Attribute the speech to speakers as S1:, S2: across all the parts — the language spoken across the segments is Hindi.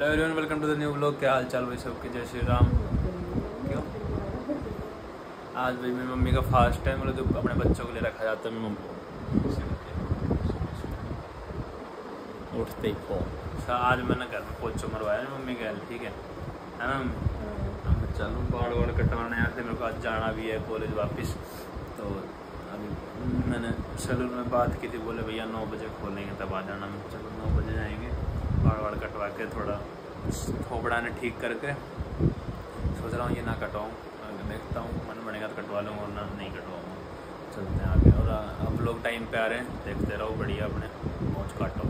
S1: Hello everyone, welcome to the new blog. क्या हाल चाल भाई सबके? जय श्री राम। क्यों आज भाई मेरी मम्मी का फास्ट है, मतलब जो अपने बच्चों के लिए रखा जाता है। मेरी मम्मी उठते ही फोन। आज मैंने घर में पोछो मरवाया मम्मी के, ठीक है ना। हम चलो बाड़ वाड़ कटवाने आए थे, मेरे को आज जाना भी है कॉलेज वापस। तो अभी मैंने सैलून में बात की थी, बोले भैया 9 बजे खोलेंगे तब आ जाना। चलो 9 बजे जाएंगे, बाड़ वाड़ कटवा के थोड़ा थोपड़ा ने ठीक करके सोच रहा हूँ ये ना कटवाऊँ। देखता हूँ मन बनेगा तो कटवा लूँगा, वरना नहीं कटवाऊँगा। चलते हैं आगे। और अब लोग टाइम पे आ रहे हैं, देखते रहो। बढ़िया अपने मौज काटो।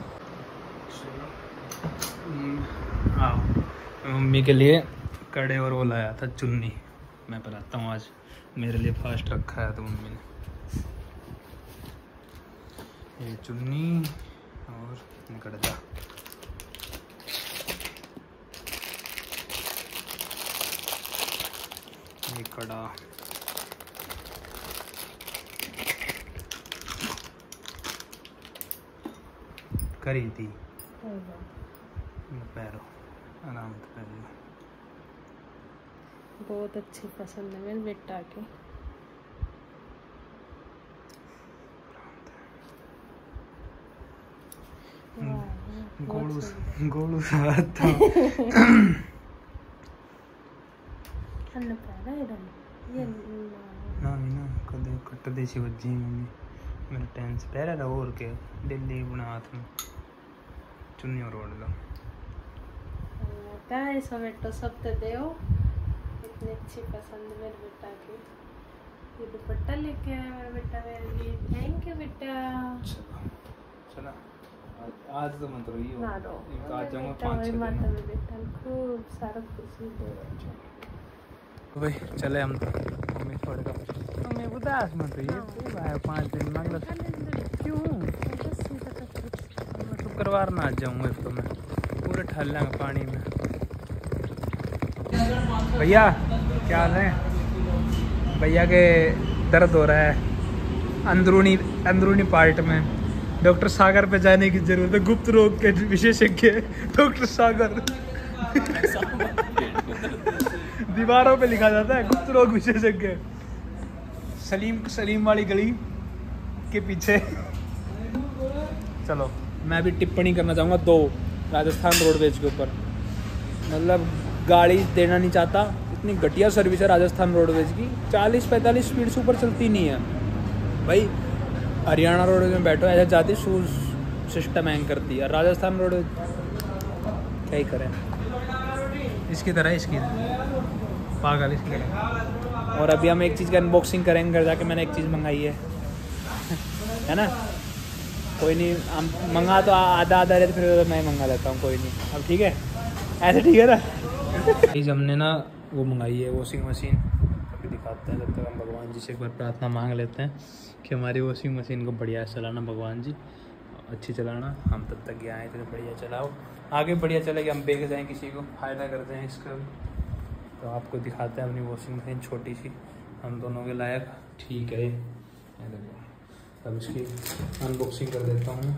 S1: हाँ, मम्मी के लिए कड़े और वो लाया था चुन्नी। मैं पहनाता हूँ आज, मेरे लिए फास्ट रखा है तो मम्मी ने। ये चुन्नी और कड़जा। ये कड़ा, करी थी पैरो आराम से पहन।
S2: बहुत अच्छी पसंद है मेरे बेटा के।
S1: गोलू साथ था। ना कदे कट देसी वजी मम्मी मेरे टेंस पहले ना और के दिल्ली बना हाथ में चुन्नी और ओढ़ लो।
S2: क्या ऐसा बेटा सब तो दे इतनी अच्छी पसंद मेरे बेटा की। ये दुपट्टा लेके आया मेरा बेटा मेरे लिए। थैंक यू बेटा।
S1: चला आज तो मत रोइयो।
S2: ना रो,
S1: आज जाऊंगा
S2: बेटा
S1: 5-6 दिन।
S2: माता में बेटा खूब सारा खुशी दे।
S1: भाई चले हम तो। मम्मी छोड़ का मम्मी उदास मत रहिए। तो भाई 5 दिन मतलब क्यों मैं शुक्रवार ना आ जाऊंगा। इसको मैं पूरे ठहर लेंगे पानी में। भैया क्या हाल है? भैया के दर्द हो रहा है अंदरूनी पार्ट में। डॉक्टर सागर पे जाने की जरूरत है। गुप्त रोग के विशेषज्ञ डॉक्टर सागर। दीवारों पे लिखा जाता है गुप्त रोग विशेषज्ञ। सलीम वाली गली के पीछे। चलो मैं भी टिप्पणी करना चाहूँगा 2 राजस्थान रोडवेज के ऊपर। मतलब गाड़ी देना नहीं चाहता, इतनी घटिया सर्विस है राजस्थान रोडवेज की। 40-45 स्पीड से ऊपर चलती नहीं है भाई। हरियाणा रोडवेज में बैठो ऐसा जाती शूज सिस्टम हैंग करती है। राजस्थान रोडवेज क्या ही करें, इसकी तरह इसकी पागल इसकी तरह। और अभी हम एक चीज़ का अनबॉक्सिंग करेंगे घर जाके। मैंने एक चीज़ मंगाई है ना। कोई नहीं, हम मंगा तो आधा रहते, फिर मैं मंगा लेता हूँ। कोई नहीं, अब ठीक है ऐसे, ठीक है ना। हमने ना वो मंगाई है वॉशिंग मशीन। अभी दिखाते हैं। जब तक हम भगवान जी से एक बार प्रार्थना मांग लेते हैं कि हमारी वॉशिंग मशीन को बढ़िया चलाना भगवान जी, अच्छी चलाना। हम तब तक गए आए थे, बढ़िया चलाओ, आगे बढ़िया चलेगी। हम बेच जाएँ, किसी को फ़ायदा करते हैं इसका। तो आपको दिखाते हैं अपनी वॉशिंग मशीन छोटी सी, हम दोनों के लायक, ठीक है। अब इसकी अनबॉक्सिंग कर देता हूँ।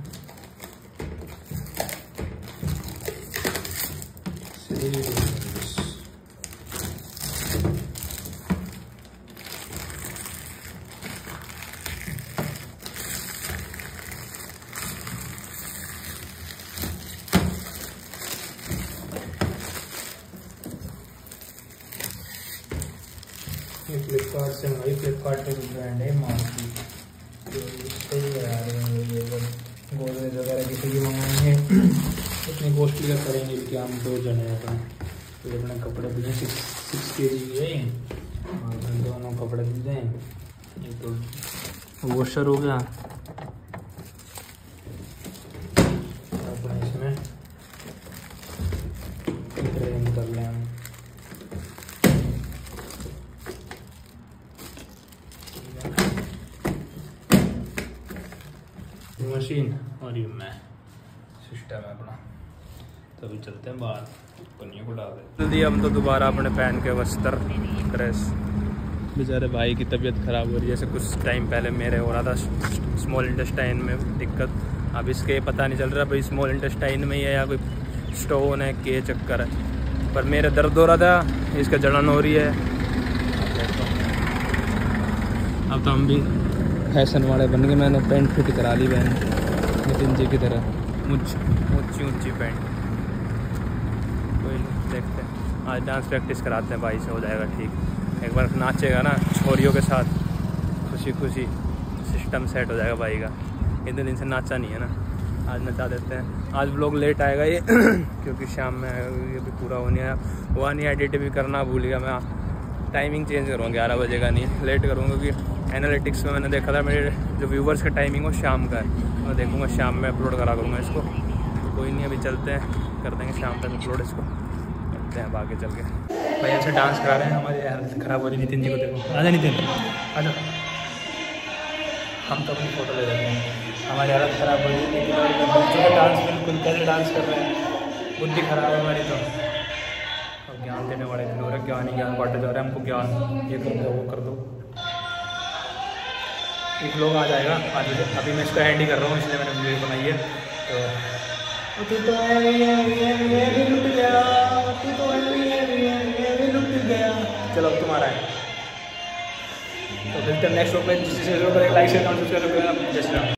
S1: फ्लिपकार्ट से मंगाई। फ्लिपकार्ट पे ब्रांड है मार्की। तो सही है यार। ये गोदरेज वगैरह किसी की मंगाएंगे इतनी कॉस्टली का करेंगे कि हम 2 जने हैं अपने। तो अपने कपड़े भी 6 kg की है और दोनों कपड़े भी हैं। ये तो वॉशर हो गया अपने, इसमें ट्रेन कर लें हम। मशीन और ये मैं सिस्टम है अपना। तो अभी चलते हैं बाहर, पन्नियों को डाल दें जल्दी। हम तो दोबारा अपने पहन के वस्त्र ड्रेस। बेचारे भाई की तबीयत ख़राब हो रही है। जैसे कुछ टाइम पहले मेरे हो रहा था स्मॉल इंटेस्टाइन में दिक्कत। अब इसके पता नहीं चल रहा भाई स्मॉल इंटेस्टाइन में ही है या कोई स्टोन है के चक्कर है। पर मेरे दर्द हो रहा था, इसका जलन हो रही है। अब तो हम भी फैशन वाले बन गए। मैंने पैंट फिट करा ली बहन नितिन जी की तरह, ऊंची ऊंची पैंट। कोई नहीं, देखते हैं आज डांस प्रैक्टिस कराते हैं भाई से, हो जाएगा ठीक। एक बार नाचेगा ना छोरियों के साथ, खुशी खुशी सिस्टम सेट हो जाएगा भाई का। इतने दिन से नाचा नहीं है ना, आज नचा देते हैं। आज व्लॉग लेट आएगा ये क्योंकि शाम में ये भी पूरा होने आया हुआ नहीं, एडिट भी करना भूल गया मैं। टाइमिंग चेंज करूँगा, 11 बजे का नहीं, लेट करूँगा क्योंकि एनालिटिक्स में मैंने देखा था मेरे जो व्यूवर्स का टाइमिंग हो शाम का है। मैं देखूँगा शाम में अपलोड करा करूँगा इसको। तो कोई नहीं, अभी चलते हैं, कर देंगे शाम तक अपलोड इसको, करते हैं आगे चल के। भाई ऐसे डांस करा रहे हैं, हमारी हेल्थ ख़राब हो रही है। नितिन जी को देखो, आजा नितिन आजा, हम तो अपनी फ़ोटो ले लेते हैं। हमारी हालत ख़राब हो रही है लेकिन बच्चों का डांस बिल्कुल कैसे डांस कर रहे हैं, बुद्धि ख़राब है हमारी। तो और ज्ञान देने वाले लोग हैं, ज्ञान ही ज्ञान बांटे जा रहे हैं हमको, ज्ञान ये कर दो वो कर दो। एक लोग आ जाएगा आज, अभी मैं इसका हैंड ही कर रहा हूँ इसलिए मैंने वीडियो बनाई है। तो तू तो लुट गया, तू तो लुट गया। चलो अब तुम्हारा है। तो फिर नेक्स्ट व्लॉग में, जिससे लाइक शेयर कमेंट सब्सक्राइब करें। जय श्री राम।